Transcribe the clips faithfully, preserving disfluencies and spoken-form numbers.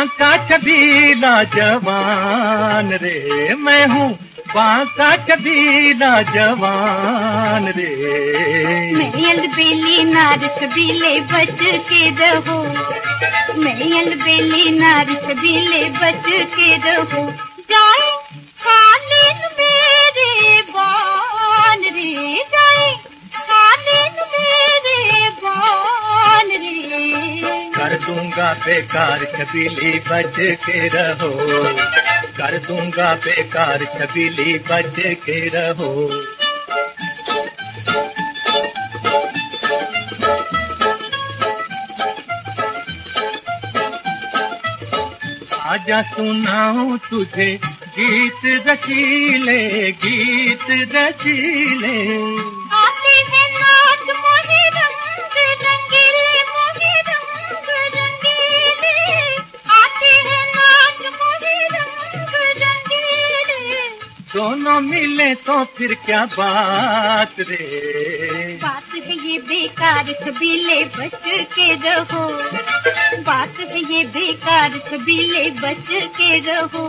बांका छबीला जवान रे, मैं हूँ बांका छबीला जवान रे। मैं अलबेली नार छबीले बच के रहो, मैं अलबेली नार छबीले बच के रहो। जाए खालिन मेरे बान रे, जाए खालिन मेरे बान रे। कर दूंगा बेकार छबीली बच के रहो, कर दूंगा बेकार छबीली बच के रहो। आजा सुनाऊं तुझे गीत रचीले, गीत रचीले। आते हैं नाच मोहे रंग रंगीले, मोहे रंग रंगीले। आते हैं नाच मोहे रंग रंगीले। दोनों मिले तो फिर क्या बात रे, बात है ये बेकार छबीले बच के रहो, बात है ये बेकार छबीले बच के रहो।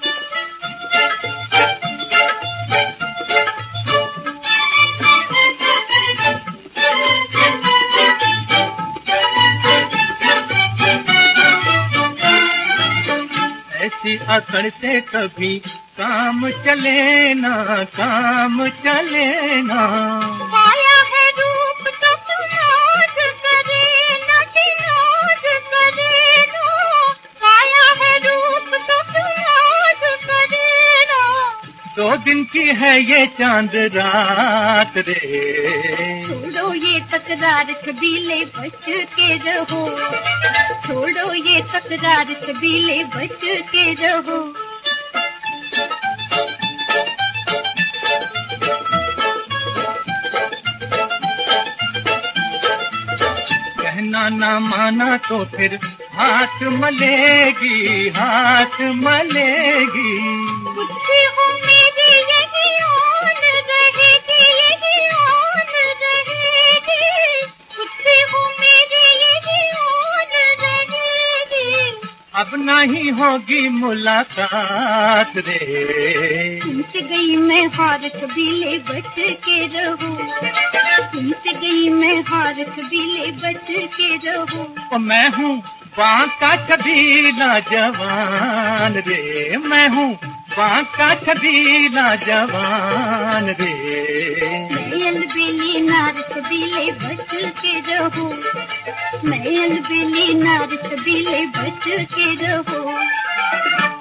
ऐसी अकड़ से कभी काम चले ना, काम चले ना। पाया है रूप तो नाज करे ना, नाज करे ना। पाया है रूप तो नाज करे ना। दो दिन की है ये चांद रात रे, छोड़ो ये तकरार छबीले बच के रहो, छोड़ो ये तकरार छबीले बच के रहो। कहना ना माना तो फिर हाथ मलेगी, हाथ मलेगी। मुझसे हो मेरी यही आन रहेगी, यही आन रहेगी। मुझसे हो मेरी यही आन रहेगी। अब नहीं होगी मुलाकात रे, तुमसे गई मैं हार छबीले बच के रहूं, तुमसे गई मैं हार छबीले बच के रहूं। और मैं हूँ बांका छबीला जवान रे, मैं हूँ बांका छबीला जवान रे। मैं अलबेली नार छबीले बच के रहूं, मैं अलबेली नार छबीले बच के रहूं।